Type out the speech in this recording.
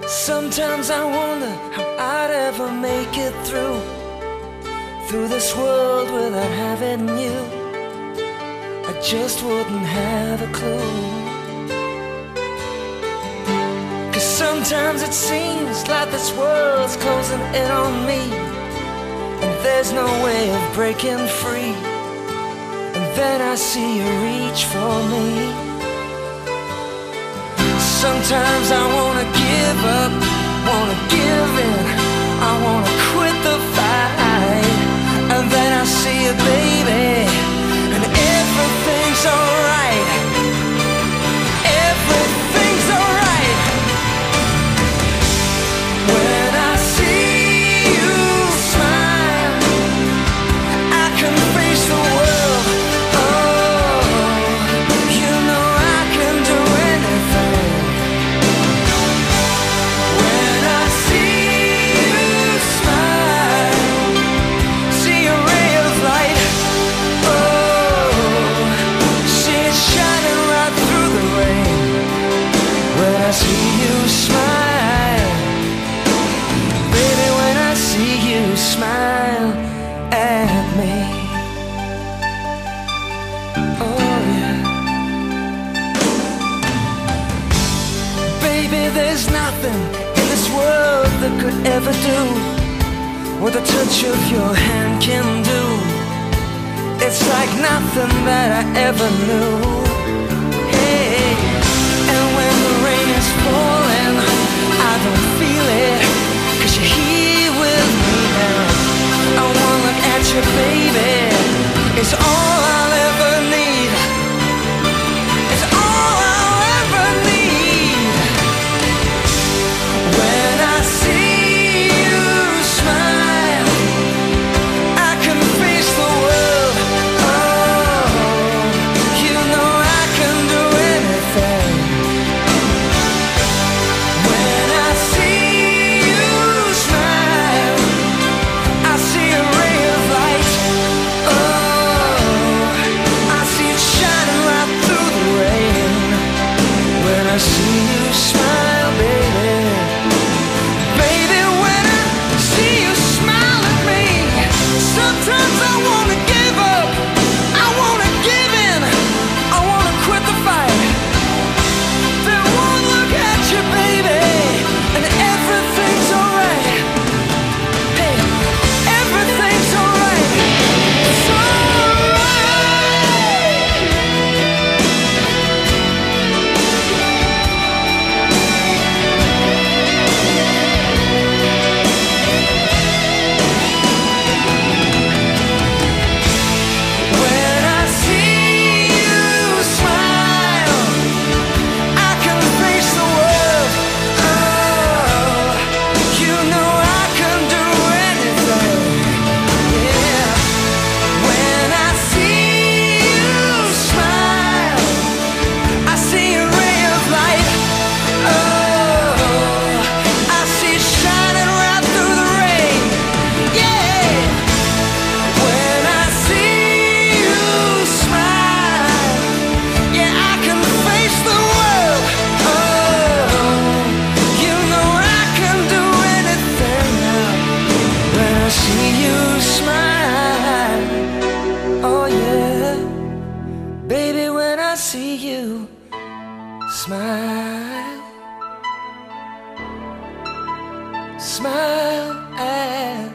Sometimes I wonder how I'd ever make it through this world without having you. I just wouldn't have a clue. 'Cause sometimes it seems like this world's closing in on me, and there's no way of breaking free. And then I see you reach for me. Sometimes I wanna give up, wanna give in, I wanna quit the fight. And then I see you, baby, and everything's alright. Everything's alright. When I see you smile, I can face the world. Oh, you know I can do anything. When I see you smile, see a ray of light. Oh, see it shining right through the rain. When I see you smile, baby, when I see you smile at me. Oh yeah. Baby, there's nothing in this world that could ever do what the touch of your hand can do. It's like nothing that I ever knew. Hey, and when the rain is falling, I don't feel it, 'cause you're here with me now. I wanna look at you, baby, it's all I'll ever need. It's all I'll ever need. When I see you smile, I can face the world. Oh, you know I can do anything. When I see you smile, I see a ray of light. Oh, I see it shining right through the rain. When I see you smile, baby, baby, when I see you smile at me, sometimes I wanna give up, I wanna give in, I wanna quit the fight. Then one look at you, baby, and everything's alright. Hey, everything's alright. It's alright. When I see you smile, I can face the world. Oh, you know I can do anything. Yeah. When I see you smile, I see a ray of light. Oh, I see it shining right through the rain. Yeah. When I see you smile, yeah, I can face the world. Oh, you know I can do anything now. When I see you smile, oh yeah, baby, when I see you smile, smile at